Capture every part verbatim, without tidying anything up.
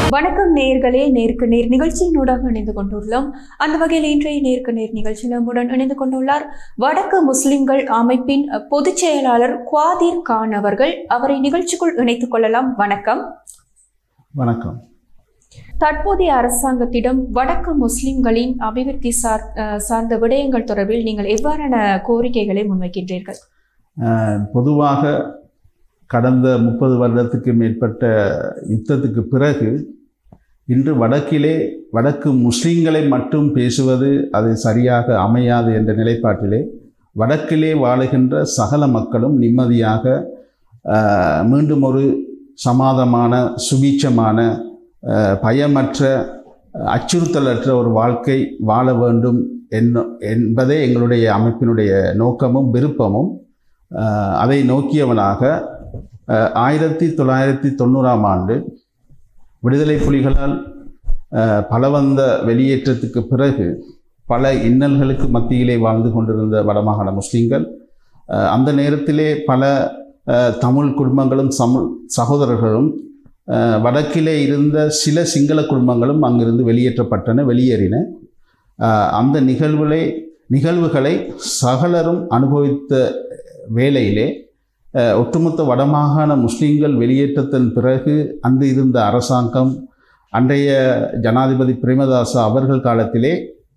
வணக்கம் நேயர்களே, நேருக்கு நேர் நிகழ்ச்சியினூடாக இணைந்து கொண்டுள்ளோம். அந்த வகையில் இன்றைய நேருக்கு நேர் நிகழ்ச்சியில் நம்முடன் இணைந்து கொண்டுள்ளார் வடக்கு முஸ்லிம்கள் அமைப்பின் பொதுச் செயலாளர் குவாதிர் கான் அவர்கள். அவரை நிகழ்ச்சிக்குள் இணைத்துக் கொள்ளலாம். வணக்கம். வணக்கம். தற்போதைய அரசாங்கத்திடம் வடக்கு முஸ்லிம்களின் அபிவிருத்தி சார் சார்ந்த விடயங்கள் தொடர்பில் நீங்கள் எவ்வாறான கோரிக்கைகளை முன்வைக்கின்றீர்கள்? பொதுவாக கடந்த முப்பது வருடத்துக்கு மேற்பட்ட யுத்தத்துக்கு பிறகு இன்று வடக்கிலே வடக்கு முஸ்லீம்களை மட்டும் பேசுவது அது சரியாக அமையாது என்ற நிலைப்பாட்டிலே வடக்கிலே வாழுகின்ற சகல மக்களும் நிம்மதியாக மீண்டும் ஒரு சமாதமான சுபீட்சமான பயமற்ற அச்சுறுத்தலற்ற ஒரு வாழ்க்கை வாழ வேண்டும் என்ன என்பதே எங்களுடைய அமைப்பினுடைய நோக்கமும் விருப்பமும். அதை நோக்கியவனாக ஆயிரத்தி தொள்ளாயிரத்தி தொண்ணூறாம் ஆண்டு விடுதலை புலிகளால் பலவந்த வெளியேற்றத்துக்கு பிறகு பல இன்னல்களுக்கு மத்தியிலே வாழ்ந்து கொண்டிருந்த வடமாகாண முஸ்லீம்கள், அந்த நேரத்திலே பல தமிழ் குடும்பங்களும் சம சகோதரர்களும் வடக்கிலே இருந்த சில சிங்கள குடும்பங்களும் அங்கிருந்து வெளியேற்றப்பட்டன, வெளியேறின. அந்த நிகழ்வுகளை நிகழ்வுகளை சகலரும் அனுபவித்த வேளையிலே ஒட்டுமொத்த வடமாகாண முஸ்லீம்கள் வெளியேற்றத்தின் பிறகு அன்று இருந்த அரசாங்கம், அன்றைய ஜனாதிபதி பிரேமதாச அவர்கள் காலத்திலே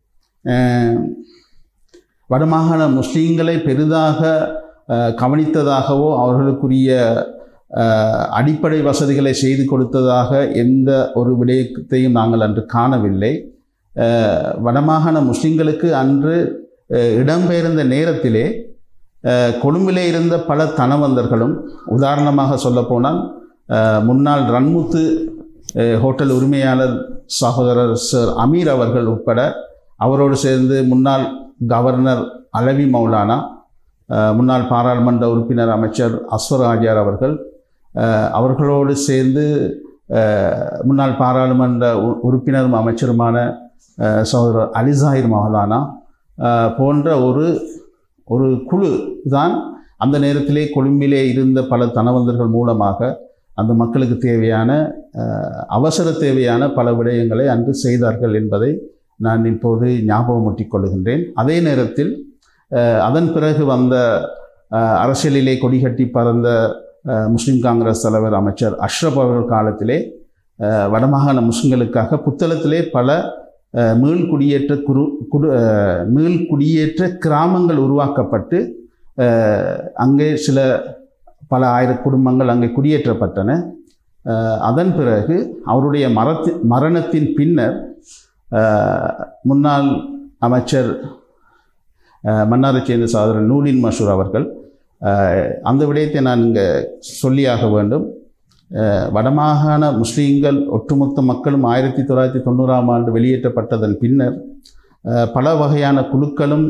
வடமாகாண முஸ்லீம்களை பெரிதாக கவனித்ததாகவோ அவர்களுக்குரிய அடிப்படை வசதிகளை செய்து கொடுத்ததாக எந்த ஒரு விடயத்தையும் நாங்கள் அன்று காணவில்லை. வடமாகாண முஸ்லீம்களுக்கு அன்று இடம்பெயர்ந்த நேரத்திலே கொழும்பிலே இருந்த பல தனவந்தர்களும், உதாரணமாக சொல்லப்போனால் முன்னாள் ரன்முத்து ஹோட்டல் உரிமையாளர் சகோதரர் சர் அமீர் அவர்கள் உட்பட, அவரோடு சேர்ந்து முன்னாள் கவர்னர் அலவி மௌலானா, முன்னாள் பாராளுமன்ற உறுப்பினர் அமைச்சர் அஸ்வர் ஆஜியார் அவர்கள், அவர்களோடு சேர்ந்து முன்னாள் பாராளுமன்ற உறுப்பினரும் அமைச்சருமான சகோதரர் அலிசாயிர் மௌலானா போன்ற ஒரு ஒரு குழு தான் அந்த நேரத்திலே கொழும்பிலே இருந்த பல தனவந்தர்கள் மூலமாக அந்த மக்களுக்கு தேவையான அவசர தேவையான பல விடயங்களை அன்று செய்தார்கள் என்பதை நான் இப்போது ஞாபகமூட்டிக் கொள்கின்றேன். அதே நேரத்தில் அதன் பிறகு வந்த அரசியலிலே கொடிகட்டி பறந்த முஸ்லீம் காங்கிரஸ் தலைவர் அமைச்சர் அஷ்ரப் அவர்கள் காலத்திலே வடமாகாண முஸ்லிம்களுக்காக புத்தளத்திலே பல மீள் குடியேற்ற குரு குடு மீள் குடியேற்ற கிராமங்கள் உருவாக்கப்பட்டு அங்கே சில பல ஆயிரம் குடும்பங்கள் அங்கே குடியேற்றப்பட்டன. அதன் பிறகு அவருடைய மரத்தி மரணத்தின் பின்னர் முன்னாள் அமைச்சர் மன்னாரைச் சேர்ந்த சகோதரர் நூலின் மஷூர் அவர்கள், அந்த விடயத்தை நான் இங்கே சொல்லியாக வேண்டும். வடமாகாண முஸ்லீம்கள் ஒட்டுமொத்த மக்களும் ஆயிரத்தி தொள்ளாயிரத்தி தொண்ணூறாம் ஆண்டு வெளியேற்றப்பட்டதன் பின்னர் பல வகையான குழுக்களும்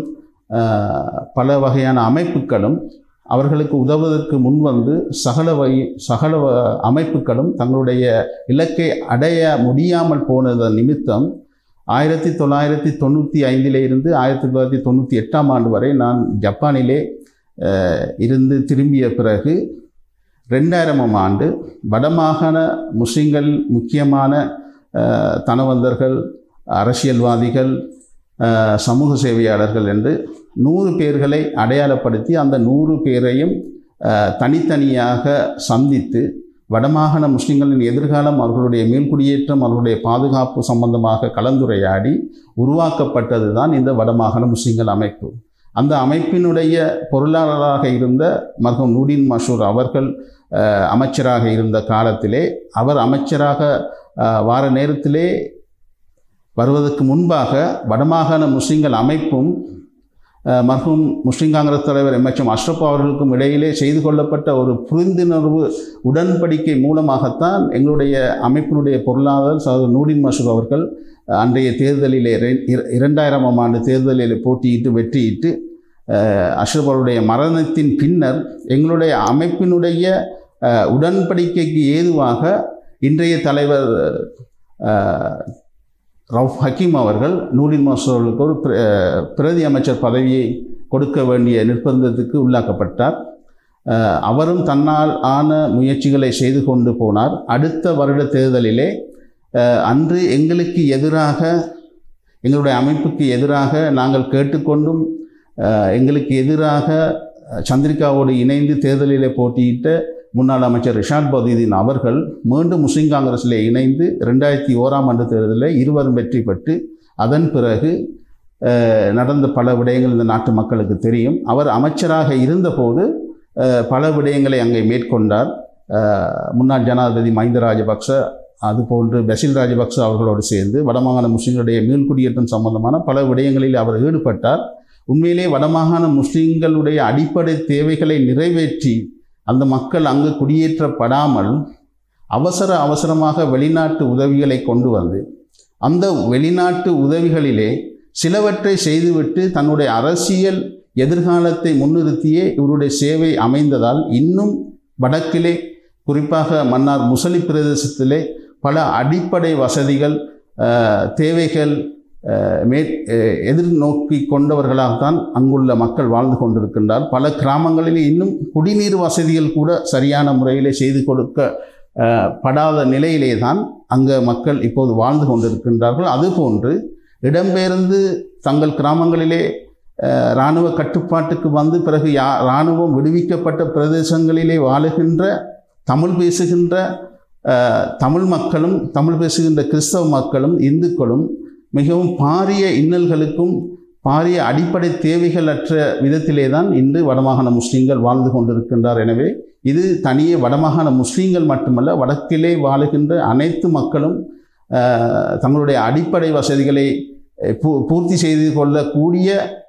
பல வகையான அமைப்புகளும் அவர்களுக்கு உதவுவதற்கு முன்வந்து சகல வகை சகல அமைப்புகளும் தங்களுடைய இலக்கை அடைய முடியாமல் போனதன் நிமித்தம் ஆயிரத்தி தொள்ளாயிரத்தி தொண்ணூற்றி ஐந்திலே இருந்து ஆயிரத்தி தொள்ளாயிரத்தி தொண்ணூற்றி எட்டாம் ஆண்டு வரை நான் ஜப்பானிலே இருந்து திரும்பிய பிறகு ரெண்டாயிரமாம் ஆண்டு வடமாகாண முஸ்லிம்கள் முக்கியமான தனவந்தர்கள், அரசியல்வாதிகள், சமூக சேவையாளர்கள் என்று நூறு பேர்களை அடையாளப்படுத்தி அந்த நூறு பேரையும் தனித்தனியாக சந்தித்து வடமாகாண முஸ்லிம்களின் எதிர்காலம், அவர்களுடைய மேல்குடியேற்றம், அவர்களுடைய பாதுகாப்பு சம்பந்தமாக கலந்துரையாடி உருவாக்கப்பட்டது தான் இந்த வடமாகாண முஸ்லிம்கள் அமைப்பு. அந்த அமைப்பினுடைய பொருளாளராக இருந்த மர்ஹூம் நூடின் மஷூர் அவர்கள் அமைச்சராக இருந்த காலத்திலே, அவர் அமைச்சராக வார நேரத்திலே வருவதற்கு முன்பாக வடமாகாண முஸ்லிம்கள் அமைப்பும் மர்ஹூம் முஸ்லீம் காங்கிரஸ் தலைவர் எம் எச் எம் அஷ்ரப் அவர்களுக்கும் இடையிலே செய்து கொள்ளப்பட்ட ஒரு புரிந்துணர்வு உடன்படிக்கை மூலமாகத்தான் எங்களுடைய அமைப்பினுடைய பொருளாளர் சகோதரர் நூடின் மஷூர் அவர்கள் அன்றைய தேர்தலிலே இரண்டாயிரமாம் ஆண்டு தேர்தலில் போட்டியிட்டு வெற்றியிட்டு அஷ்ரப் அவருடைய மரணத்தின் பின்னர் எங்களுடைய அமைப்பினுடைய உடன்படிக்கைக்கு ஏதுவாக இன்றைய தலைவர் ரவுஃப் ஹக்கீம் அவர்கள் நூலின் மஷூருக்கு ஒரு பிரதி அமைச்சர் பதவியை கொடுக்க வேண்டிய நிர்பந்தத்துக்கு உள்ளாக்கப்பட்டார். அவரும் தன்னால் ஆன முயற்சிகளை செய்து கொண்டு போனார். அடுத்த வருட தேர்தலிலே அன்று எங்களுக்கு எதிராக எங்களுடைய அமைப்புக்கு எதிராக நாங்கள் கேட்டுக்கொண்டும் எங்களுக்கு எதிராக சந்திரிகாவோடு இணைந்து தேர்தலிலே போட்டியிட்ட முன்னாள் அமைச்சர் ரிஷாட் பதீதீன் அவர்கள் மீண்டும் முஸ்லீம் காங்கிரஸில் இணைந்து ரெண்டாயிரத்தி ஓராம் ஆண்டு தேர்தலில் இருவரும் வெற்றி பெற்று அதன் பிறகு நடந்த பல விடயங்கள் இந்த நாட்டு மக்களுக்கு தெரியும். அவர் அமைச்சராக இருந்தபோது பல விடயங்களை அங்கே மேற்கொண்டார். முன்னாள் ஜனாதிபதி மஹிந்த ராஜபக்ச அதுபோன்று பசில் ராஜபக்ச அவர்களோடு சேர்ந்து வடமாகாண முஸ்லீம்களுடைய மீள்குடியேற்றம் சம்பந்தமான பல விடயங்களில் அவர் ஈடுபட்டார். உண்மையிலே வடமாகாண முஸ்லீம்களுடைய அடிப்படை தேவைகளை நிறைவேற்றி அந்த மக்கள் அங்கு குடியேற்றப்படாமல் அவசர அவசரமாக வெளிநாட்டு உதவிகளை கொண்டு வந்து அந்த வெளிநாட்டு உதவிகளிலே சிலவற்றை செய்துவிட்டு தன்னுடைய அரசியல் எதிர்காலத்தை முன்னிறுத்தியே இவருடைய சேவை அமைந்ததால் இன்னும் வடக்கிலே குறிப்பாக மன்னார் முசலி பிரதேசத்திலே பல அடிப்படை வசதிகள் தேவைகள் மே எதிர்நோக்கி கொண்டவர்களாகத்தான் அங்குள்ள மக்கள் வாழ்ந்து கொண்டிருக்கின்றார். பல கிராமங்களில் இன்னும் குடிநீர் வசதிகள் கூட சரியான முறையிலே செய்து கொடுக்க படாத நிலையிலே தான் அங்கே மக்கள் இப்போது வாழ்ந்து கொண்டிருக்கின்றார்கள். அதுபோன்று இடம்பெயர்ந்து தங்கள் கிராமங்களிலே இராணுவ கட்டுப்பாட்டுக்கு வந்து பிறகு யா இராணுவம் விடுவிக்கப்பட்ட பிரதேசங்களிலே வாழுகின்ற தமிழ் பேசுகின்ற தமிழ் மக்களும் தமிழ் பேசுகின்ற கிறிஸ்தவ மக்களும் இந்துக்களும் மிகவும் பாரிய இன்னல்களுக்கும் பாரிய அடிப்படை தேவைகள் அற்ற விதத்திலே தான் இன்று வடமாகாண முஸ்லீம்கள் வாழ்ந்து கொண்டிருக்கின்றார். எனவே இது தனியே வடமாகாண முஸ்லீம்கள் மட்டுமல்ல, வடக்கிலே வாழுகின்ற அனைத்து மக்களும் தங்களுடைய அடிப்படை வசதிகளை பூ பூர்த்தி செய்து கொள்ளக்கூடிய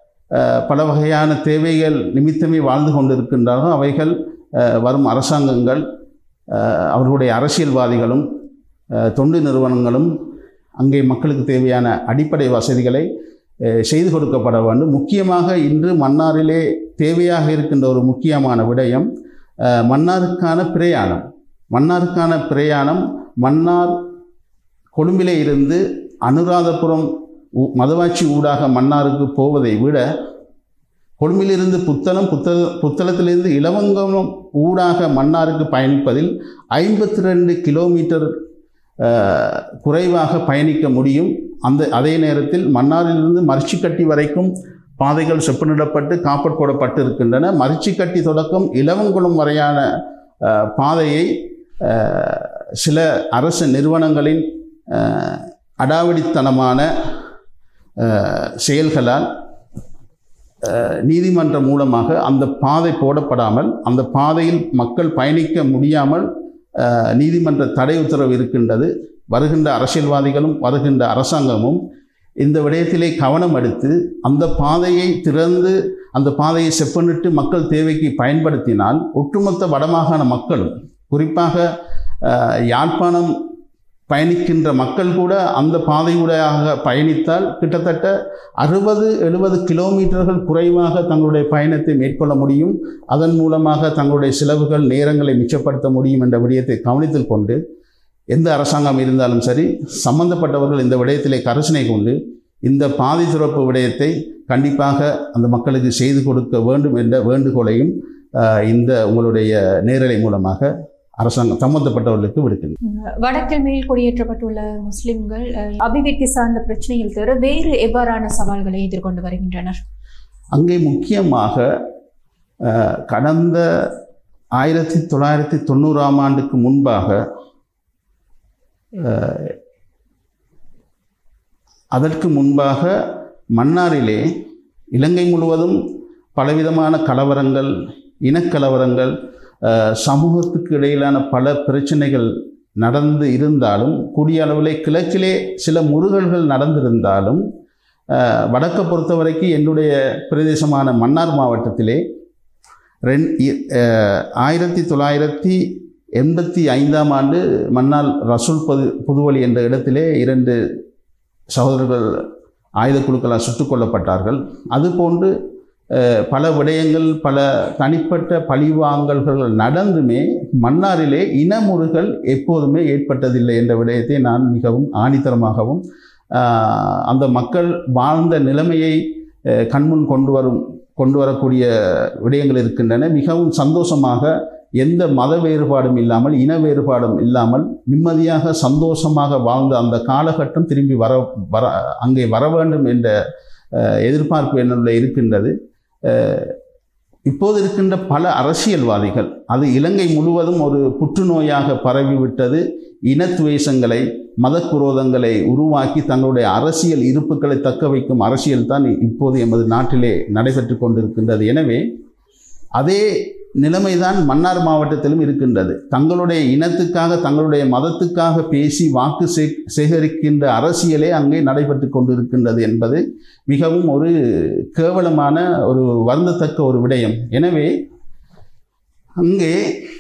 பல வகையான தேவைகள் நிமித்தமே வாழ்ந்து கொண்டிருக்கின்றார்கள். அவைகள் வரும் அரசாங்கங்கள் அவர்களுடைய அரசியல்வாதிகளும் தொண்டு நிறுவனங்களும் அங்கே மக்களுக்கு தேவையான அடிப்படை வசதிகளை செய்து கொடுக்கப்பட வேண்டும். முக்கியமாக இன்று மன்னாரிலே தேவையாக இருக்கின்ற ஒரு முக்கியமான விடயம் மன்னாருக்கான பிரயாணம். மன்னாருக்கான பிரயாணம் மன்னார் கொழும்பிலே இருந்து அனுராதபுரம் மதவாச்சி ஊடாக மன்னாருக்கு போவதை விட கொழும்பிலிருந்து புத்தளம் புத்த புத்தளத்திலிருந்து இலவங்கலம் ஊடாக மன்னாருக்கு பயணிப்பதில் ஐம்பத்தி ரெண்டு கிலோமீட்டர் குறைவாக பயணிக்க முடியும். அந்த அதே நேரத்தில் மன்னாரிலிருந்து மரிச்சிக்கட்டி வரைக்கும் பாதைகள் செப்பனிடப்பட்டு காப்பட் போடப்பட்டு இருக்கின்றன. மரிச்சிக்கட்டி தொடக்கம் இலவங்குளம் வரையான பாதையை சில அரசு நிறுவனங்களின் அடாவடித்தனமான செயல்களால் நீதிமன்றம் மூலமாக அந்த பாதை போடப்படாமல் அந்த பாதையில் மக்கள் பயணிக்க முடியாமல் நீதிமன்ற தடை உத்தரவு இருக்கின்றது. வருகின்ற அரசியல்வாதிகளும் வருகின்ற அரசாங்கமும் இந்த விடயத்திலே கவனம் எடுத்து அந்த பாதையை திறந்து அந்த பாதையை செப்பனிட்டு மக்கள் தேவைக்கு பயன்படுத்தினால் ஒட்டுமொத்த வடமாகாண மக்களும் குறிப்பாக யாழ்ப்பாணம் பயணிக்கின்ற மக்கள் கூட அந்த பாதையூடாக பயணித்தால் கிட்டத்தட்ட அறுபது எழுபது கிலோமீட்டர்கள் குறைவாக தங்களுடைய பயணத்தை மேற்கொள்ள முடியும். அதன் மூலமாக தங்களுடைய செலவுகள் நேரங்களை மிச்சப்படுத்த முடியும் என்ற விடயத்தை கவனத்தில் கொண்டு எந்த அரசாங்கம் இருந்தாலும் சரி சம்பந்தப்பட்டவர்கள் இந்த விடயத்திலே கரிசனை கொண்டு இந்த பாதை திறப்பு விடயத்தை கண்டிப்பாக அந்த மக்களுக்கு செய்து கொடுக்க வேண்டும் என்ற வேண்டுகோளையும் இந்த உங்களுடைய நேரலை மூலமாக அரசாங்கம் சம்பந்தப்பட்டவர்களுக்கு விடுக்கின்றனர். வடக்கில் மேல் குடியேற்றப்பட்டுள்ள முஸ்லிம்கள் அபிவிருத்தி சார்ந்த பிரச்சனைகள் தவிர வேறு எவ்வாறான சவால்களை எதிர்கொண்டு வருகின்றனர்? அங்கே முக்கியமாக கடந்த ஆயிரத்தி தொள்ளாயிரத்தி தொண்ணூறாம் ஆண்டுக்கு முன்பாக அதற்கு முன்பாக மன்னாரிலே இலங்கை முழுவதும் பலவிதமான கலவரங்கள், இனக்கலவரங்கள், சமூகத்துக்கு இடையிலான பல பிரச்சனைகள் நடந்து இருந்தாலும் கூடிய அளவிலே கிழக்கிலே சில முருகல்கள் நடந்திருந்தாலும் வடக்கை பொறுத்த வரைக்கும் என்னுடைய பிரதேசமான மன்னார் மாவட்டத்திலே ரெண் ஆயிரத்தி தொள்ளாயிரத்தி எண்பத்தி ஐந்தாம் ஆண்டு மன்னார் ரசூல் பது புதுவழி என்ற இடத்திலே இரண்டு சகோதரர்கள் ஆயுத குழுக்களால் சுட்டுக் கொல்லப்பட்டார்கள். அதுபோன்று பல விடயங்கள் பல தனிப்பட்ட பழிவாங்கல்கள் நடந்துமே மன்னாரிலே இனமுறுகள் எப்போதுமே ஏற்பட்டதில்லை என்ற விடயத்தை நான் மிகவும் ஆணித்தரமாகவும் அந்த மக்கள் வாழ்ந்த நிலைமையை கண்முன் கொண்டு வரும் கொண்டு வரக்கூடிய விடயங்கள் இருக்கின்றன. மிகவும் சந்தோஷமாக எந்த மத வேறுபாடும் இல்லாமல் இன வேறுபாடும் இல்லாமல் நிம்மதியாக சந்தோஷமாக வாழ்ந்த அந்த காலகட்டம் திரும்பி வர வர அங்கே வர வேண்டும் என்ற எதிர்பார்ப்பு என்னுள்ள இருக்கின்றது. இப்போது இருக்கின்ற பல அரசியல்வாதிகள் அது இலங்கை முழுவதும் ஒரு புற்றுநோயாக பரவிவிட்டது. இனத்துவேஷங்களை மதக்குரோதங்களை உருவாக்கி தங்களுடைய அரசியல் இருப்புகளை தக்க வைக்கும் அரசியல் தான் இப்போது எமது நாட்டிலே நடைபெற்று கொண்டிருக்கின்றது. எனவே அதே நிலைமைதான் மன்னார் மாவட்டத்திலும் இருக்கின்றது. தங்களுடைய இனத்துக்காக தங்களுடைய மதத்துக்காக பேசி வாக்கு சே சேகரிக்கின்ற அரசியலே அங்கே நடைபெற்று கொண்டிருக்கின்றது என்பது மிகவும் ஒரு கேவலமான ஒரு வருந்தத்தக்க ஒரு விடயம். எனவே அங்கே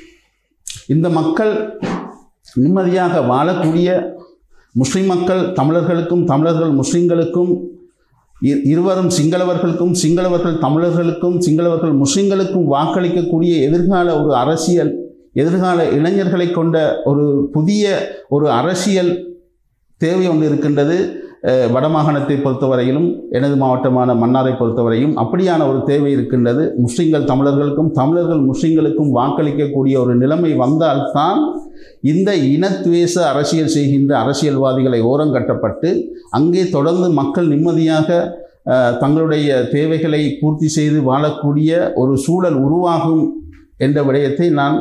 இந்த மக்கள் நிம்மதியாக வாழக்கூடிய முஸ்லிம் மக்கள் தமிழர்களுக்கும் தமிழர்கள் முஸ்லிம்களுக்கும் இருவரும் சிங்களவர்களுக்கும் சிங்களவர்கள் தமிழர்களுக்கும் சிங்களவர்கள் முஸ்லிம்களுக்கும் வாக்களிக்கக்கூடிய எதிர்கால ஒரு அரசியல் எதிர்கால இளைஞர்களை கொண்ட ஒரு புதிய ஒரு அரசியல் தேவை ஒன்று இருக்கின்றது. வடமாகாணத்தை பொறுத்தவரையிலும் எனது மாவட்டமான மன்னாரை பொறுத்தவரையும் அப்படியான ஒரு தேவை இருக்கின்றது. முஸ்லிம்கள் தமிழர்களுக்கும் தமிழர்கள் முஸ்லிம்களுக்கும் வாக்களிக்கக்கூடிய ஒரு நிலைமை வந்தால்தான் இந்த இனத்துவேச அரசியல் செய்கின்ற அரசியல்வாதிகளை ஓரங்கட்டப்பட்டு அங்கே தொடர்ந்து மக்கள் நிம்மதியாக தங்களுடைய தேவைகளை பூர்த்தி செய்து வாழக்கூடிய ஒரு சூழல் உருவாகும் என்ற விடயத்தை நான்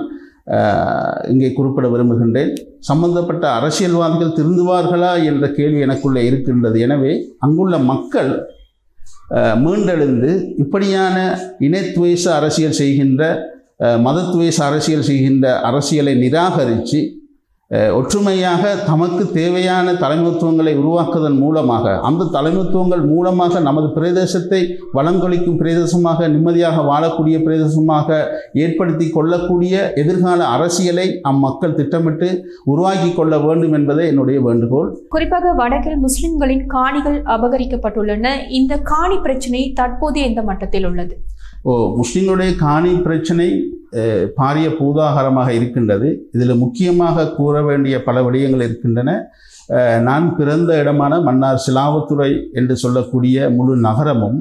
இங்கே குறிப்பிட விரும்புகின்றேன். சம்பந்தப்பட்ட அரசியல்வாதிகள் திருந்துவார்களா என்ற கேள்வி எனக்குள்ளே இருக்கின்றது. எனவே அங்குள்ள மக்கள் மீண்டெழுந்து இப்படியான இனத்துவேச அரசியல் செய்கின்ற மதத்துவேச அரசியல் செய்கின்ற அரசியலை நிராகரித்து ஒற்றுமையாக தமக்கு தேவையான தலைமைத்துவங்களை உருவாக்குவதன் மூலமாக அந்த தலைமைத்துவங்கள் மூலமாக நமது பிரதேசத்தை வளங்கொழிக்கும் பிரதேசமாக நிம்மதியாக வாழக்கூடிய பிரதேசமாக ஏற்படுத்தி கொள்ளக்கூடிய எதிர்கால அரசியலை அம்மக்கள் திட்டமிட்டு உருவாக்கி கொள்ள வேண்டும் என்பதே என்னுடைய வேண்டுகோள். குறிப்பாக வடக்கில் முஸ்லிம்களின் காணிகள் அபகரிக்கப்பட்டுள்ளன. இந்த காணி பிரச்சனை தற்போது எந்த மட்டத்தில் உள்ளது? ஓ முஸ்லிம்களுடைய காணி பிரச்சனை பாரிய பூதாகரமாக இருக்கின்றது. இதில் முக்கியமாக கூற வேண்டிய பல விடயங்கள் இருக்கின்றன. நான் பிறந்த இடமான மன்னார் சிலாவத்துறை என்று சொல்லக்கூடிய முழு நகரமும்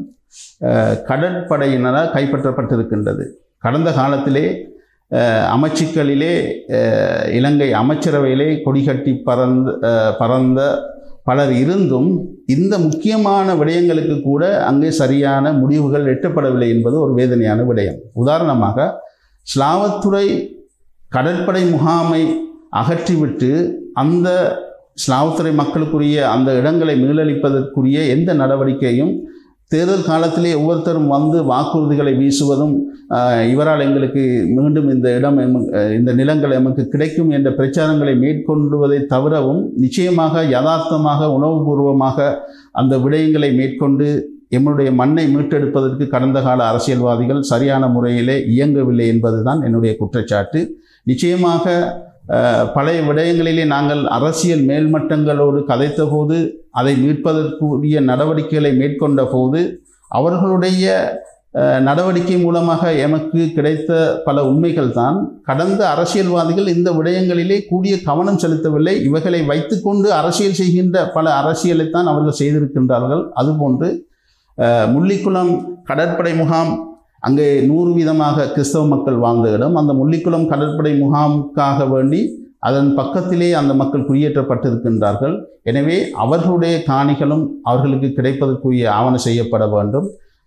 கடற்படையினரால் கைப்பற்றப்பட்டிருக்கின்றது. கடந்த காலத்திலே அமைச்சுக்களிலே இலங்கை அமைச்சரவையிலே கொடிகட்டி பறந்த பறந்த பலர் இருந்தும் இந்த முக்கியமான விடயங்களுக்கு கூட அங்கே சரியான முடிவுகள் எட்டப்படவில்லை என்பது ஒரு வேதனையான விடயம். உதாரணமாக ஸ்லாவத்துறை கடற்படை முகாமை அகற்றிவிட்டு அந்த ஸ்லாவத்துறை மக்களுக்குரிய அந்த இடங்களை மீளளிப்பதற்குரிய எந்த நடவடிக்கையும் தேர்தல் காலத்திலே ஒவ்வொருத்தரும் வந்து வாக்குறுதிகளை வீசுவதும் இவரால் எங்களுக்கு மீண்டும் இந்த இடம் இந்த நிலங்கள் எமக்கு கிடைக்கும் என்ற பிரச்சாரங்களை மேற்கொள்வதை தவிரவும் நிச்சயமாக யதார்த்தமாக உணவுபூர்வமாக அந்த விடயங்களை மேற்கொண்டு எம்முடைய மண்ணை மீட்டெடுப்பதற்கு கடந்த கால அரசியல்வாதிகள் சரியான முறையிலே இயங்கவில்லை என்பதுதான் என்னுடைய குற்றச்சாட்டு. நிச்சயமாக பழைய விடயங்களிலே நாங்கள் அரசியல் மேல்மட்டங்களோடு கதைத்த போது அதை மீட்பதற்குரிய நடவடிக்கைகளை மேற்கொண்ட போது அவர்களுடைய நடவடிக்கை மூலமாக எமக்கு கிடைத்த பல உண்மைகள் தான் கடந்த அரசியல்வாதிகள் இந்த விடயங்களிலே கூடிய கவனம் செலுத்தவில்லை. இவைகளை வைத்துக்கொண்டு அரசியல் செய்கின்ற பல அரசியலைத்தான் அவர்கள் செய்திருக்கின்றார்கள். அதுபோன்று முள்ளிக்குளம் கடற்படை முகாம் அங்கே நூறு வீதமாக கிறிஸ்தவ மக்கள் வாழ்ந்த இடம். அந்த முள்ளிக்குளம் கடற்படை முகாமுக்காக வேண்டி அதன் பக்கத்திலே அந்த மக்கள் குடியேற்றப்பட்டிருக்கின்றார்கள். எனவே அவர்களுடைய காணிகளும் அவர்களுக்கு கிடைப்பதற்குரிய ஆவண செய்யப்பட வேண்டும்.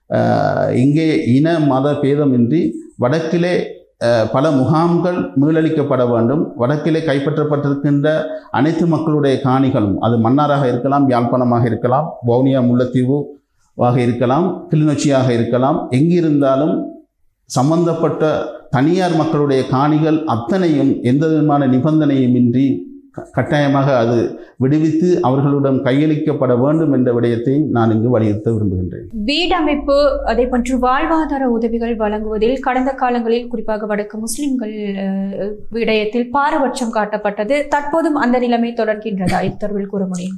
இங்கே இன மத பேதமின்றி வடக்கிலே பல முகாம்கள் மீளளிக்கப்பட வேண்டும். வடக்கிலே கைப்பற்றப்பட்டிருக்கின்ற அனைத்து மக்களுடைய காணிகளும் அது மன்னாராக இருக்கலாம், யாழ்ப்பாணமாக இருக்கலாம், வவுனியா முல்லைத்தீவு வாக இருக்கலாம், கிளிநொச்சியாக இருக்கலாம், எங்கிருந்தாலும் சம்பந்தப்பட்ட தனியார் மக்களுடைய காணிகள் அத்தனையும் எந்த விதமான நிபந்தனையும் இன்றி கட்டாயமாக அது விடுவித்து அவர்களுடன் கையளிக்கப்பட வேண்டும் என்ற விடயத்தை நான் இங்கு வலியுறுத்த விரும்புகின்றேன். வீடமைப்பு அதே போன்று வாழ்வாதார உதவிகள் வழங்குவதில் கடந்த காலங்களில் குறிப்பாக வடக்கு முஸ்லிம்கள் விடயத்தில் பாரபட்சம் காட்டப்பட்டது. தற்போதும் அந்த நிலைமை தொடர்கின்றதா? இத்தொடர்பில் கூற முடியும்?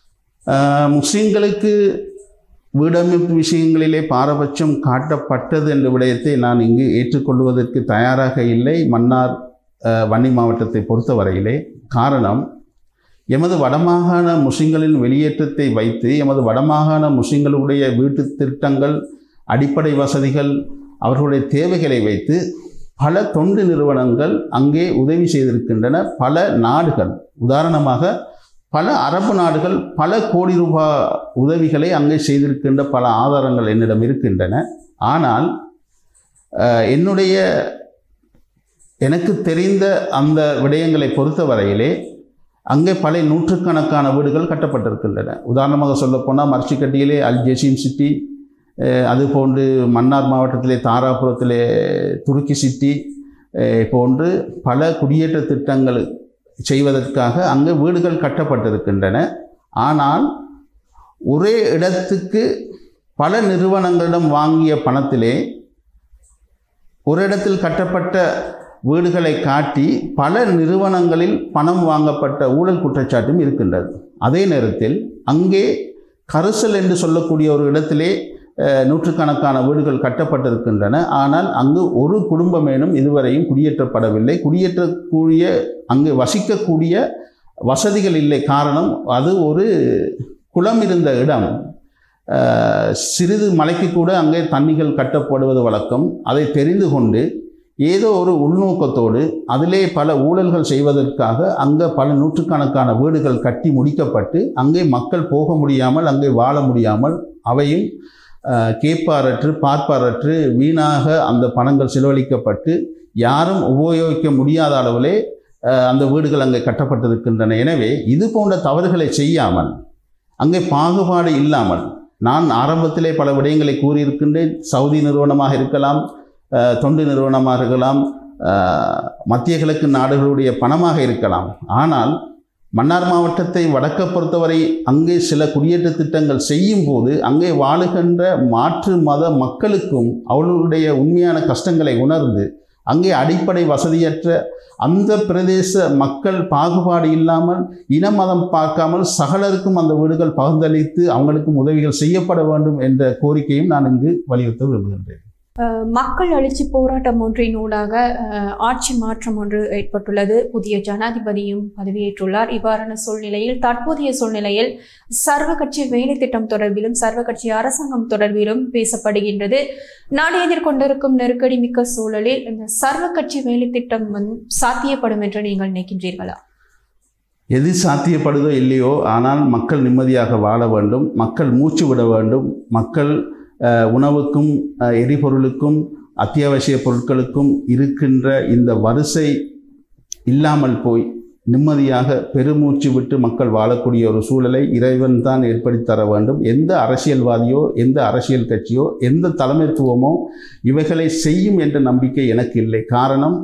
முஸ்லிம்களுக்கு வீடமைப்பு விஷயங்களிலே பாரபட்சம் காட்டப்பட்டது என்ற விடயத்தை நான் இங்கு ஏற்றுக்கொள்வதற்கு தயாராக இல்லை. மன்னார் வன்னி மாவட்டத்தை பொறுத்தவரையிலே காரணம், எமது வடமாகாண முஸ்லிம்களின் வெளியேற்றத்தை வைத்து எமது வடமாகாண முஸ்லிம்களுடைய வீட்டு திட்டங்கள், அடிப்படை வசதிகள், அவர்களுடைய தேவைகளை வைத்து பல தொண்டு நிறுவனங்கள் அங்கே உதவி செய்திருக்கின்றன. பல நாடுகள், உதாரணமாக பல அரபு நாடுகள் பல கோடி ரூபாய் உதவிகளை அங்கே செய்திருக்கின்ற பல ஆதாரங்கள் என்னிடம் இருக்கின்றன. ஆனால் என்னுடைய எனக்கு தெரிந்த அந்த விடயங்களை பொறுத்தவரையிலே அங்கே பல நூற்றுக்கணக்கான வீடுகள் கட்டப்பட்டிருக்கின்றன. உதாரணமாக சொல்லப்போனால் மர்ச்சிக்கட்டியிலே அல் ஜெசீம் சிட்டி, அதுபோன்று மன்னார் மாவட்டத்திலே தாராபுரத்திலே துருக்கி சிட்டி போன்று பல குடியேற்ற திட்டங்கள் செய்வதற்காக அங்கே வீடுகள் கட்டப்பட்டிருக்கின்றன. ஆனால் ஒரே இடத்துக்கு பல நிறுவனங்களிடம் வாங்கிய பணத்திலே ஒரு இடத்தில் கட்டப்பட்ட வீடுகளை காட்டி பல நிறுவனங்களில் பணம் வாங்கப்பட்ட ஊழல் குற்றச்சாட்டும் இருக்கின்றது. அதே நேரத்தில் அங்கே கரிசல் என்று சொல்லக்கூடிய ஒரு இடத்திலே நூற்றுக்கணக்கான வீடுகள் கட்டப்பட்டிருக்கின்றன. ஆனால் அங்கு ஒரு குடும்பமேனும் இதுவரையும் குடியேற்றப்படவில்லை. குடியேற்றக்கூடிய அங்கு வசிக்கக்கூடிய வசதிகள் இல்லை. காரணம், அது ஒரு குளம் இருந்த இடம். சிறிது மலைக்கு கூட அங்கே தண்ணிகள் கட்டப்படுவது வழக்கம். அதை தெரிந்து கொண்டு ஏதோ ஒரு உள்நோக்கத்தோடு அதிலே பல ஊழல்கள் செய்வதற்காக அங்கே பல நூற்றுக்கணக்கான வீடுகள் கட்டி முடிக்கப்பட்டு அங்கே மக்கள் போக முடியாமல், அங்கே வாழ முடியாமல், அவையும் கேட்பாரற்று பார்ப்பாரற்று வீணாக அந்த பணங்கள் செலவழிக்கப்பட்டு யாரும் உபயோகிக்க முடியாத அளவிலே அந்த வீடுகள் அங்கே கட்டப்பட்டிருக்கின்றன. எனவே இது போன்ற தவறுகளை செய்யாமல், அங்கே பாகுபாடு இல்லாமல், நான் ஆரம்பத்திலே பல விடயங்களை கூறியிருக்கின்றேன். சவுதி நிறுவனமாக இருக்கலாம், தொண்டு நிறுவனமாக இருக்கலாம், மத்திய கிழக்கு நாடுகளுடைய பணமாக இருக்கலாம். ஆனால் மன்னார் மாவட்டத்தை வடக்க பொறுத்தவரை அங்கே சில குடியேற்ற திட்டங்கள் செய்யும் போது அங்கே வாழுகின்ற மாற்று மத மக்களுக்கும் அவர்களுடைய உண்மையான கஷ்டங்களை உணர்ந்து அங்கே அடிப்படை வசதியற்ற அந்த பிரதேச மக்கள் பாகுபாடு இல்லாமல், இன மதம் பார்க்காமல் சகலருக்கும் அந்த வீடுகள் பகிர்ந்தளித்து அவங்களுக்கும் உதவிகள் செய்யப்பட வேண்டும் என்ற கோரிக்கையும் நான் இங்கு வலியுறுத்த விரும்புகின்றேன். மக்கள் எழுச்சி போராட்டம் ஒன்றினூடாக ஆட்சி மாற்றம் ஒன்று ஏற்பட்டுள்ளது. புதிய ஜனாதிபதியும் பதவியேற்றுள்ளார். இவ்வாறான சூழ்நிலையில், தற்போதைய சூழ்நிலையில் சர்வ கட்சி வேலை திட்டம் தொடர்பிலும் சர்வ கட்சி அரசாங்கம் தொடர்பிலும் பேசப்படுகின்றது. நாடு எதிர்கொண்டிருக்கும் நெருக்கடி மிக்க சூழலில் இந்த சர்வ கட்சி வேலை திட்டம் சாத்தியப்படும் என்று நீங்கள் நினைக்கின்றீர்களா? எது சாத்தியப்படுதோ இல்லையோ, ஆனால் மக்கள் நிம்மதியாக வாழ வேண்டும், மக்கள் மூச்சு விட வேண்டும், மக்கள் உணவுக்கும் எரிபொருளுக்கும் அத்தியாவசிய பொருட்களுக்கும் இருக்கின்ற இந்த வரிசை இல்லாமல் போய் நிம்மதியாக பெருமூச்சு விட்டு மக்கள் வாழக்கூடிய ஒரு சூழலை இறைவன் தான் ஏற்படுத்தி தர வேண்டும். எந்த அரசியல்வாதியோ, எந்த அரசியல் கட்சியோ, எந்த தலைமைத்துவமோ இவைகளை செய்யும் என்ற நம்பிக்கை எனக்கு இல்லை. காரணம்,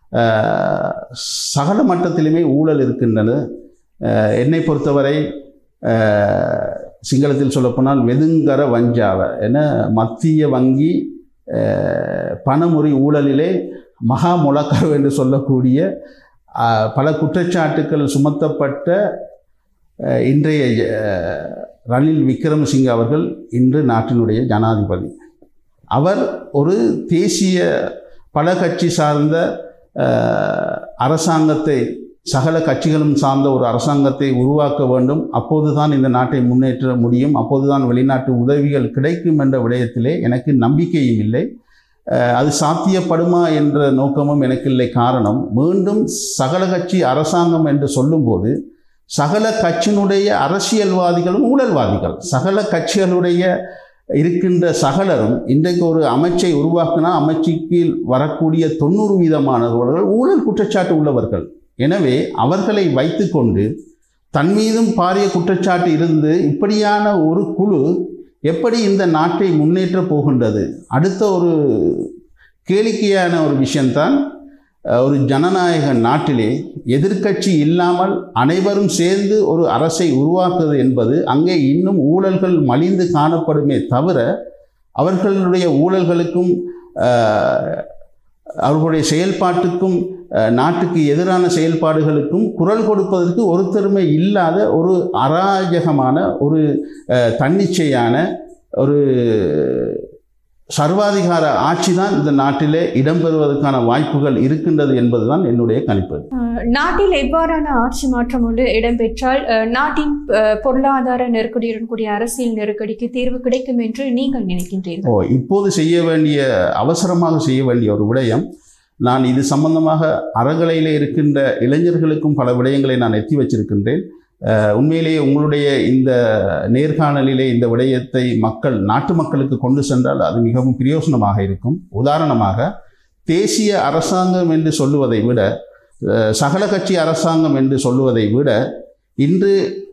சகல மட்டத்திலுமே ஊழல் இருக்கின்றது. என்னை பொறுத்தவரை சிங்களத்தில் சொல்லப்போனால் வெதுங்கர வஞ்சாவ என மத்திய வங்கி பணமுறி ஊழலிலே மகா முழக்கர் என்று சொல்லக்கூடிய பல குற்றச்சாட்டுக்கள் சுமத்தப்பட்ட இன்றைய ரணில் விக்ரமசிங்க அவர்கள் இன்று நாட்டினுடைய ஜனாதிபதி. அவர் ஒரு தேசிய பல கட்சி சார்ந்த அரசாங்கத்தை, சகல கட்சிகளும் சார்ந்த ஒரு அரசாங்கத்தை உருவாக்க வேண்டும். அப்போதுதான் இந்த நாட்டை முன்னேற்ற முடியும். அப்போதுதான் வெளிநாட்டு உதவிகள் கிடைக்கும் என்ற விடயத்திலே எனக்கு நம்பிக்கையும் இல்லை. அது சாத்தியப்படுமா என்ற நோக்கமும் எனக்கு இல்லை. காரணம், மீண்டும் சகல கட்சி அரசாங்கம் என்று சொல்லும்போது சகல கட்சியினுடைய அரசியல்வாதிகளும் ஊழல்வாதிகள். சகல கட்சிகளுடைய இருக்கின்ற சகலரும் இன்றைக்கு ஒரு அமைச்சை உருவாக்கினா அமைச்சுக்கு வரக்கூடிய தொண்ணூறு வீதமானவர்கள் ஊழல் குற்றச்சாட்டு உள்ளவர்கள். எனவே அவர்களை வைத்து கொண்டு தன் மீதும் பாரிய குற்றச்சாட்டு இருந்து இப்படியான ஒரு குழு எப்படி இந்த நாட்டை முன்னேற்ற போகின்றது? அடுத்த ஒரு கேளிக்கையான ஒரு விஷயம்தான், ஒரு ஜனநாயக நாட்டிலே எதிர்க்கட்சி இல்லாமல் அனைவரும் சேர்ந்து ஒரு அரசை உருவாக்குவது என்பது அங்கே இன்னும் ஊழல்கள் மலிந்து காணப்படுமே தவிர அவர்களுடைய ஊழல்களுக்கும் அவர்களுடைய செயல்பாட்டுக்கும் நாட்டுக்கு எதிரான செயல்பாடுகளுக்கும் குரல் கொடுப்பதற்கு ஒருத்தருமே இல்லாத ஒரு அராஜகமான ஒரு தன்னிச்சையான ஒரு சர்வாதிகார ஆட்சி தான் இந்த நாட்டிலே இடம்பெறுவதற்கான வாய்ப்புகள் இருக்கின்றது என்பதுதான் என்னுடைய கணிப்பு. நாட்டில் எவ்வாறான ஆட்சி மாற்றம் ஒன்று இடம்பெற்றால் நாட்டின் பொருளாதார நெருக்கடியுடன் கூடிய அரசியல் நெருக்கடிக்கு தீர்வு கிடைக்கும் என்று நீங்கள் நினைக்கின்றீர்கள்? ஓ இப்போது செய்ய வேண்டிய, அவசரமாக செய்ய வேண்டிய ஒரு விடயம், நான் இது சம்பந்தமாக அறகலையில் இருக்கின்ற இளைஞர்களுக்கும் பல விடயங்களை நான் எத்தி வச்சிருக்கின்றேன். உண்மையிலேயே உங்களுடைய இந்த நேர்காணலிலே இந்த விடயத்தை மக்கள் நாட்டு மக்களுக்கு கொண்டு சென்றால் அது மிகவும் பிரயோசனமாக இருக்கும். உதாரணமாக, தேசிய அரசாங்கம் என்று சொல்லுவதை விட, சகல கட்சி அரசாங்கம் என்று சொல்லுவதை விட, இன்று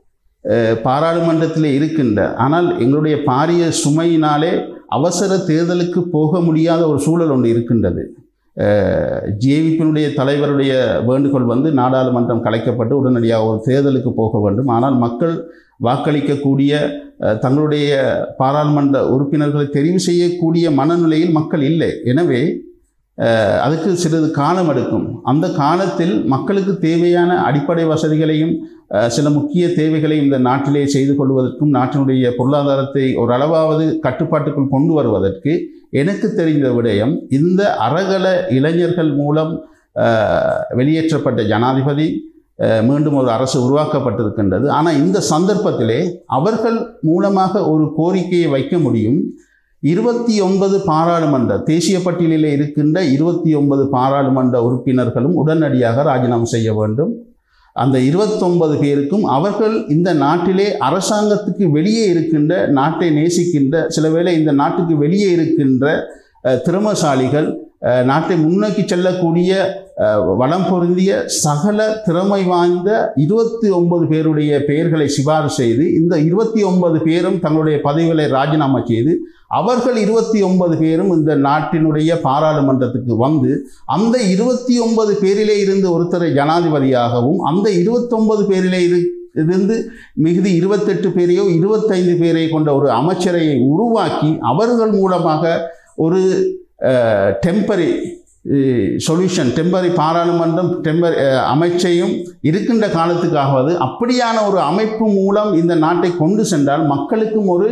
பாராளுமன்றத்தில் இருக்கின்ற, ஆனால் எங்களுடைய பாரிய சுமையினாலே அவசர தேர்தலுக்கு போக முடியாத ஒரு சூழல் ஒன்று இருக்கின்றது. ஜேவிபியினுடைய தலைவருடைய வேண்டுகோள் வந்து நாடாளுமன்றம் கலைக்கப்பட்டு உடனடியாக ஒரு தேர்தலுக்கு போக வேண்டும். ஆனால் மக்கள் வாக்களிக்கக்கூடிய, தங்களுடைய பாராளுமன்ற உறுப்பினர்களை தெரிவு செய்யக்கூடிய மனநிலையில் மக்கள் இல்லை. எனவே அதுக்கு சிறிது காலம் எடுக்கும். அந்த காலத்தில் மக்களுக்கு தேவையான அடிப்படை வசதிகளையும் சில முக்கிய தேவைகளையும் இந்த நாட்டிலே செய்து கொள்வதற்கும், நாட்டினுடைய பொருளாதாரத்தை ஓரளவாவது கட்டுப்பாட்டுக்குள் கொண்டு வருவதற்கு எனக்கு தெரிந்த விடயம், இந்த அறகல இளைஞர்கள் மூலம் வெளியேற்றப்பட்ட ஜனாதிபதி மீண்டும் ஒரு அரசு உருவாக்கப்பட்டிருக்கின்றது. ஆனால் இந்த சந்தர்ப்பத்திலே அவர்கள் மூலமாக ஒரு கோரிக்கையை வைக்க முடியும். இருபத்தி ஒன்பது பாராளுமன்ற தேசிய பட்டியலில் இருக்கின்ற இருபத்தி ஒன்பது பாராளுமன்ற உறுப்பினர்களும் உடனடியாக ராஜினாமா செய்ய வேண்டும். அந்த இருபத்தொன்பது பேருக்கும் அவர்கள் இந்த நாட்டிலே அரசாங்கத்துக்கு வெளியே இருக்கின்ற, நாட்டை நேசிக்கின்ற, சில வேளை இந்த நாட்டுக்கு வெளியே இருக்கின்ற திறமசாலிகள், நாட்டை முன்னோக்கி செல்லக்கூடிய வளம் பொருந்திய சகல திறமை வாய்ந்த இருபத்தி ஒன்பது பேருடைய பெயர்களை சிபாரிசு செய்து இந்த இருபத்தி ஒன்பது பேரும் தங்களுடைய பதவிகளை ராஜினாமா செய்து அவர்கள் இருபத்தி ஒன்பது பேரும் இந்த நாட்டினுடைய பாராளுமன்றத்துக்கு வந்து அந்த இருபத்தி ஒன்பது பேரிலே இருந்து ஒருத்தரை ஜனாதிபதியாகவும், அந்த இருபத்தி ஒன்பது பேரிலே இரு இருந்து மிகுதி இருபத்தெட்டு பேரையோ இருபத்தைந்து பேரை கொண்ட ஒரு அமைச்சரையை உருவாக்கி அவர்கள் மூலமாக ஒரு டெம்பரரி சொல்யூஷன், டெம்பரரி பாராளுமன்றம், டெம்பரரி அமைச்சையும் இருக்கின்ற காலத்துக்காவது அப்படியான ஒரு அமைப்பு மூலம் இந்த நாட்டை கொண்டு சென்றால் மக்களுக்கும் ஒரு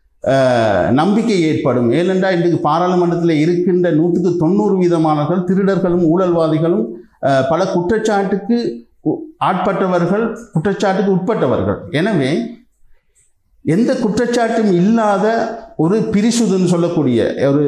நம்பிக்கை ஏற்படும். ஏனென்றால் இன்றைக்கு பாராளுமன்றத்தில் இருக்கின்ற நூற்றுக்கு தொண்ணூறு வீதமானவர்கள் திருடர்களும் ஊழல்வாதிகளும் பல குற்றச்சாட்டுக்கு ஆட்பட்டவர்கள், குற்றச்சாட்டுக்கு உட்பட்டவர்கள். எனவே எந்த குற்றச்சாட்டும் இல்லாத ஒரு பிரிசுதுன்னு சொல்லக்கூடிய ஒரு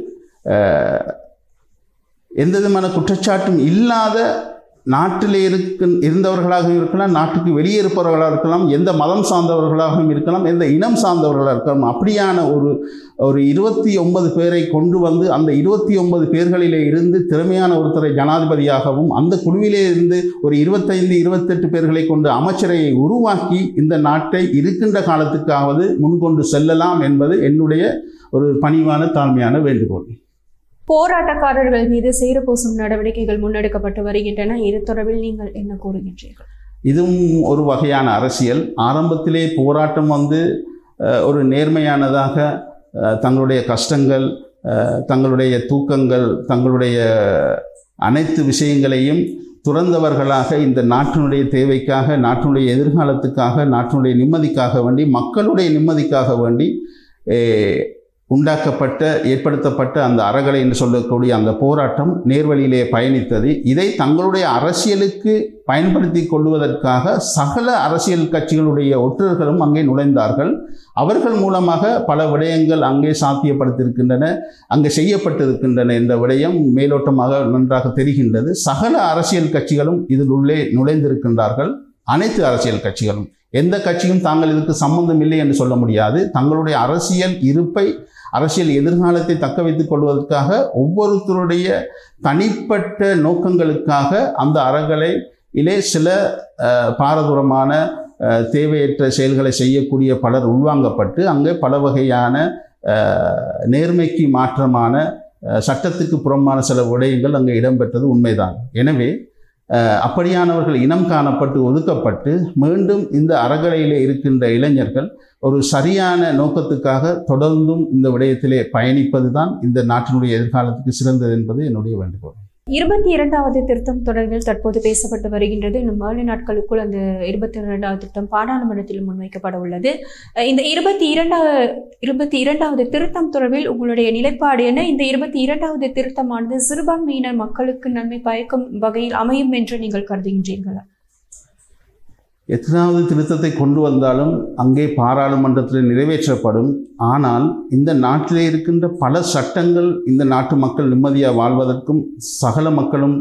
எந்த விதமான குற்றச்சாட்டும் இல்லாத நாட்டில் இருக்க இருந்தவர்களாக இருக்கலாம், நாட்டுக்கு வெளியே இருப்பவர்களாக இருக்கலாம், எந்த மதம் சார்ந்தவர்களாகவும் இருக்கலாம், எந்த இனம் சார்ந்தவர்களாக இருக்கலாம், அப்படியான ஒரு ஒரு இருபத்தி ஒன்பது பேரை கொண்டு வந்து அந்த இருபத்தி ஒன்பது பேர்களிலே இருந்து திறமையான ஒருத்தரை ஜனாதிபதியாகவும், அந்த குழுவிலே இருந்து ஒரு இருபத்தைந்து இருபத்தெட்டு பேர்களை கொண்டு அமைச்சரையை உருவாக்கி இந்த நாட்டை இருக்கின்ற காலத்துக்காவது முன்கொண்டு செல்லலாம் என்பது என்னுடைய ஒரு பணிவான தாழ்மையான வேண்டுகோள். போராட்டக்காரர்கள் மீது சேறுபூசும் நடவடிக்கைகள் முன்னெடுக்கப்பட்டு வருகின்றன. இது தொடர்பில் நீங்கள் என்ன கூறுகின்றீர்கள்? இதுவும் ஒரு வகையான அரசியல். ஆரம்பத்திலே போராட்டம் வந்து ஒரு நேர்மையானதாக தங்களுடைய கஷ்டங்கள், தங்களுடைய தூக்கங்கள், தங்களுடைய அனைத்து விஷயங்களையும் துறந்தவர்களாக இந்த நாட்டினுடைய தேவைக்காக, நாட்டினுடைய எதிர்காலத்துக்காக, நாட்டினுடைய நிம்மதிக்காக வேண்டி, மக்களுடைய நிம்மதிக்காக வேண்டி உண்டாக்கப்பட்ட ஏற்படுத்தப்பட்ட அந்த அறகலை என்று சொல்லக்கூடிய அந்த போராட்டம் நேர்வழியிலே பயணித்தது. இதை தங்களுடைய அரசியலுக்கு பயன்படுத்தி கொள்வதற்காக சகல அரசியல் கட்சிகளுடைய ஒற்றர்களும் அங்கே நுழைந்தார்கள். அவர்கள் மூலமாக பல விடயங்கள் அங்கே சாத்தியப்படுத்தியிருக்கின்றன, அங்கே செய்யப்பட்டிருக்கின்றன என்ற விடயம் மேலோட்டமாக நன்றாக தெரிகின்றது. சகல அரசியல் கட்சிகளும் இதில் உள்ளே நுழைந்திருக்கின்றார்கள். அனைத்து அரசியல் கட்சிகளும், எந்த கட்சியும் தாங்கள் இதுக்கு சம்பந்தம் இல்லை என்று சொல்ல முடியாது. தங்களுடைய அரசியல் இருப்பை, அரசியல் எதிர்காலத்தை தக்க வைத்துக் கொள்வதற்காக ஒவ்வொருத்தருடைய தனிப்பட்ட நோக்கங்களுக்காக அந்த அறகலையிலே சில பாரதூரமான தேவையற்ற செயல்களை செய்யக்கூடிய பலர் உள்வாங்கப்பட்டு அங்கே பல வகையான நேர்மைக்கு மாற்றமான, சட்டத்துக்கு புறம்பான சில விடயங்கள் அங்கே இடம்பெற்றது உண்மைதான். எனவே அப்படியானவர்கள் இனம் காணப்பட்டு ஒதுக்கப்பட்டு மீண்டும் இந்த அறகலையிலே இருக்கின்ற இளைஞர்கள் ஒரு சரியான நோக்கத்துக்காக தொடர்ந்தும் இந்த விடயத்திலே பயணிப்பது தான் இந்த நாட்டினுடைய எதிர்காலத்துக்கு சிறந்தது என்பது என்னுடைய வேண்டுகோள். இருபத்தி இரண்டாவது திருத்தம் தொடர்பில் தற்போது பேசப்பட்டு வருகின்றது. இன்னும் ஏழு நாட்களுக்குள் அந்த இருபத்தி இரண்டாவது திருத்தம் பாராளுமன்றத்தில் முன்வைக்கப்பட உள்ளது. இந்த இருபத்தி இரண்டாவது இருபத்தி இரண்டாவது திருத்தம் தொடர்பில் உங்களுடைய நிலைப்பாடு என்ன? இந்த இருபத்தி இரண்டாவது திருத்தமானது சிறுபான்மையினர் மக்களுக்கு நன்மை பயக்கும் வகையில் அமையும் என்று நீங்கள் கருதுகின்றீர்களா? எத்தனாவது திருத்தத்தை கொண்டு வந்தாலும் அங்கே பாராளுமன்றத்தில் நிறைவேற்றப்படும். ஆனால் இந்த நாட்டிலே இருக்கின்ற பல சட்டங்கள் இந்த நாட்டு மக்கள் நிம்மதியாக வாழ்வதற்கும் சகல மக்களும்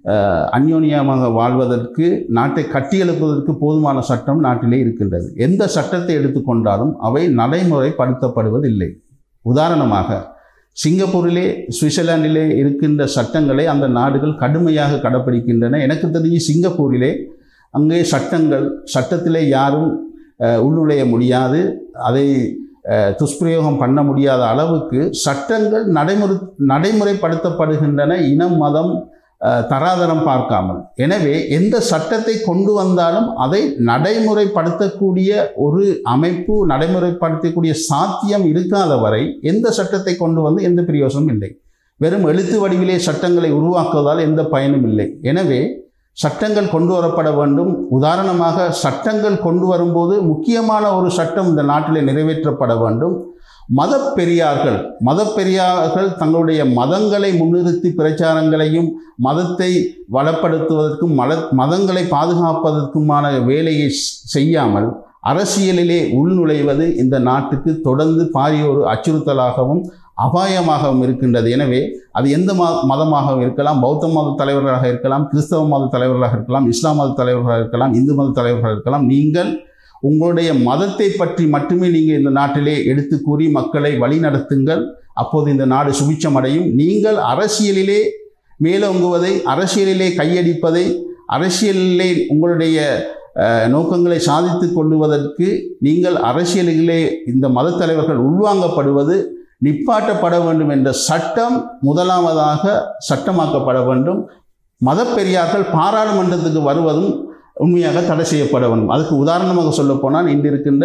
அந்யோன்யமாக வாழ்வதற்கு, நாட்டை கட்டியெழுப்பதற்கு போதுமான சட்டம் நாட்டிலே இருக்கின்றது. எந்த சட்டத்தை எடுத்துக்கொண்டாலும் அவை நடைமுறைப்படுத்தப்படுவதில்லை. உதாரணமாக சிங்கப்பூரிலே, சுவிட்சர்லாண்டிலே இருக்கின்ற சட்டங்களை அந்த நாடுகள் கடுமையாக கடைப்பிடிக்கின்றன. எனக்கு தெரிஞ்சு சிங்கப்பூரிலே அங்கே சட்டங்கள் சட்டத்திலே யாரும் உள்நுழைய முடியாது, அதை துஷ்பிரயோகம் பண்ண முடியாத அளவுக்கு சட்டங்கள் நடைமுறை நடைமுறைப்படுத்தப்படுகின்றன, இனம் மதம் தராதரம் பார்க்காமல். எனவே எந்த சட்டத்தை கொண்டு வந்தாலும் அதை நடைமுறைப்படுத்தக்கூடிய ஒரு அமைப்பு, நடைமுறைப்படுத்தக்கூடிய சாத்தியம் இருக்காத வரை எந்த சட்டத்தை கொண்டு வந்து எந்த பிரயோசனம் இல்லை. வெறும் எழுத்து வடிவிலே சட்டங்களை உருவாக்குவதால் எந்த பயனும் இல்லை. எனவே சட்டங்கள் கொண்டு வரப்பட வேண்டும். உதாரணமாக சட்டங்கள் கொண்டு வரும்போது முக்கியமான ஒரு சட்டம் இந்த நாட்டில் நிறைவேற்றப்பட வேண்டும். மத பெரியார்கள் மத பெரியார்கள் தங்களுடைய மதங்களை முன்னிறுத்தி பிரச்சாரங்களையும் மதத்தை வளப்படுத்துவதற்கும் மத மதங்களை பாதுகாப்பதற்குமான வேலையை செய்யாமல் அரசியலிலே உள்நுழைவது இந்த நாட்டுக்கு தொடர்ந்து பாரிய ஒரு அச்சுறுத்தலாகவும் அபாயமாகவும் இருக்கின்றது. எனவே அது எந்த ம மதமாகவும் இருக்கலாம், பௌத்த மத தலைவர்களாக இருக்கலாம், கிறிஸ்தவ மத தலைவர்களாக இருக்கலாம், இஸ்லாம் மத தலைவர்களாக இருக்கலாம், இந்து மத தலைவர்களாக இருக்கலாம். நீங்கள் உங்களுடைய மதத்தை பற்றி மட்டுமே நீங்கள் இந்த நாட்டிலே எடுத்து கூறி மக்களை வழி நடத்துங்கள். அப்போது இந்த நாடு சுபிட்சம் அடையும். நீங்கள் அரசியலிலே மேலோங்குவதை, அரசியலிலே கையடிப்பதை, அரசியலிலே உங்களுடைய நோக்கங்களை சாதித்து கொள்ளுவதற்கு நீங்கள் அரசியலிலே இந்த மத தலைவர்கள் உள்வாங்கப்படுவது நிப்பாட்டப்பட வேண்டும் என்ற சட்டம் முதலாவதாக சட்டமாக்கப்பட வேண்டும். மத பெரியார்கள் பாராளுமன்றத்துக்கு வருவதும் உண்மையாக தடை செய்யப்பட வேண்டும். அதுக்கு உதாரணமாக சொல்லப்போனால் இன்று இருக்கின்ற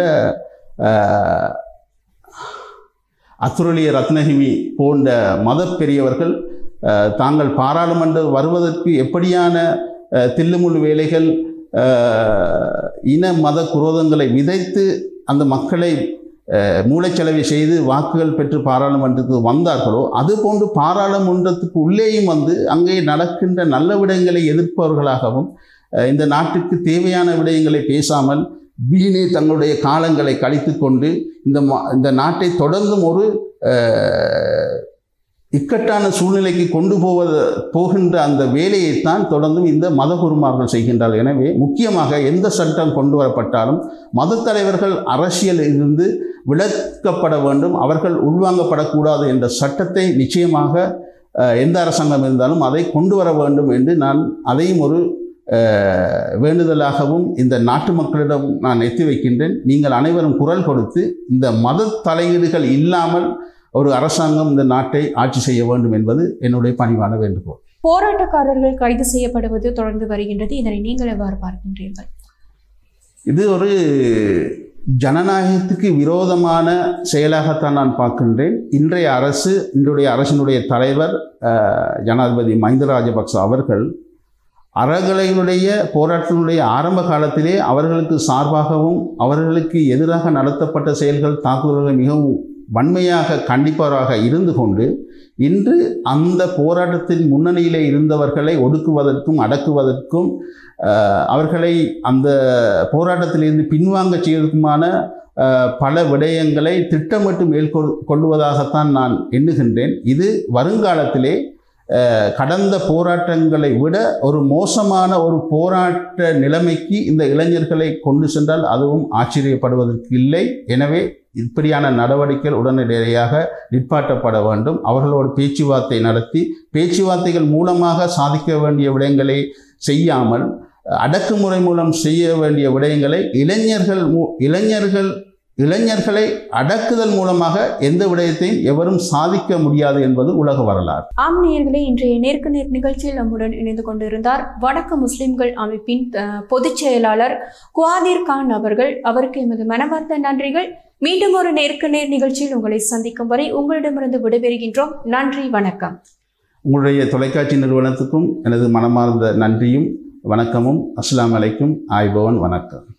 அத்துரலிய ரத்னகிரி போன்ற மத பெரியவர்கள் தாங்கள் பாராளுமன்றம் வருவதற்கு எப்படியான தில்லுமுள்ளு வேலைகள், இன மத குரோதங்களை விதைத்து அந்த மக்களை மூளைச்சலவை செய்து வாக்குகள் பெற்று பாராளுமன்றத்துக்கு வந்தார்களோ அதுபோன்று பாராளுமன்றத்துக்கு உள்ளேயும் வந்து அங்கே நடக்கின்ற நல்ல விடயங்களை எதிர்ப்பவர்களாகவும் இந்த நாட்டுக்கு தேவையான விடயங்களை பேசாமல் வீணே தங்களுடைய காலங்களை கழித்து கொண்டு இந்த இந்த நாட்டை தொடர்ந்தும் ஒரு இக்கட்டான சூழ்நிலைக்கு கொண்டு போவது போகின்ற அந்த வேலையைத்தான் தொடர்ந்தும் இந்த மதகுருமார்கள் செய்கின்றார்கள். எனவே முக்கியமாக எந்த சட்டம் கொண்டு வரப்பட்டாலும் மத தலைவர்கள் அரசியலில் இருந்து விலக்கப்பட வேண்டும், அவர்கள் உள்வாங்கப்படக்கூடாது என்ற சட்டத்தை நிச்சயமாக எந்த அரசாங்கம் இருந்தாலும் அதை கொண்டு வர வேண்டும் என்று நான் அதையும் ஒரு வேண்டுதலாகவும் இந்த நாட்டு மக்களிடம் நான் எத்தி வைக்கின்றேன். நீங்கள் அனைவரும் குரல் கொடுத்து இந்த மத தலையீடுகள் இல்லாமல் ஒரு அரசாங்கம் இந்த நாட்டை ஆட்சி செய்ய வேண்டும் என்பது என்னுடைய பணிவான வேண்டுகோள். போராட்டக்காரர்கள் கைது செய்யப்படுவது தொடர்ந்து வருகின்றது. இதனை நீங்கள் எவ்வாறு பார்க்கின்றீர்கள்? இது ஒரு ஜனநாயகத்துக்கு விரோதமான செயலாகத்தான் நான் பார்க்கின்றேன். இன்றைய அரசு, இன்றைய அரசினுடைய தலைவர் ஜனாதிபதி மஹிந்த ராஜபக்ச அவர்கள் அறகலையினுடைய போராட்டத்தினுடைய ஆரம்ப காலத்திலே அவர்களுக்கு சார்பாகவும் அவர்களுக்கு எதிராக நடத்தப்பட்ட செயல்கள், தாக்குதல்கள் மிகவும் வன்மையாக கண்டிப்பவராக இருந்து கொண்டு இன்று அந்த போராட்டத்தின் முன்னணியிலே இருந்தவர்களை ஒடுக்குவதற்கும் அடக்குவதற்கும் அவர்களை அந்த போராட்டத்திலிருந்து பின்வாங்க செய்வதற்குமான பல விடயங்களை திட்டமிட்டு மேற்கொள்வதாகத்தான் நான் எண்ணுகின்றேன். இது வருங்காலத்திலே கடந்த போராட்டங்களை விட ஒரு மோசமான ஒரு போராட்ட நிலைமைக்கு இந்த இளைஞர்களை கொண்டு சென்றால் அதுவும் ஆச்சரியப்படுவதற்கு இல்லை. எனவே இப்படியான நடவடிக்கைகள் உடனடியாக நிற்பாட்டப்பட வேண்டும். அவர்களோடு பேச்சுவார்த்தை நடத்தி பேச்சுவார்த்தைகள் மூலமாக சாதிக்க வேண்டிய விடயங்களை செய்யாமல் அடக்குமுறை மூலம் செய்ய வேண்டிய விடயங்களை இளைஞர்கள் இளைஞர்கள் இளைஞர்களை அடக்குதல் மூலமாக எந்த விடயத்தையும் எவரும் சாதிக்க முடியாது என்பது உலக வரலாறு. ஆம் நேயர்களே, இன்றைய நேருக்கு நேர் நிகழ்ச்சியில் நம்முடன் இணைந்து கொண்டிருந்தார் வடக்கு முஸ்லிம்கள் அமைப்பின் பொதுச் செயலாளர் குவாதிர் கான் அவர்கள். அவருக்கு எமது மனமார்ந்த நன்றிகள். மீண்டும் ஒரு நேருக்கு நேர் நிகழ்ச்சியில் உங்களை சந்திக்கும் வரை உங்களிடமிருந்து விடைபெறுகின்றோம். நன்றி, வணக்கம். உங்களுடைய தொலைக்காட்சி நிறுவனத்துக்கும் எனது மனமார்ந்த நன்றியும் வணக்கமும். அஸ்ஸலாமு அலைக்கும். ஆய்பவன் வணக்கம்.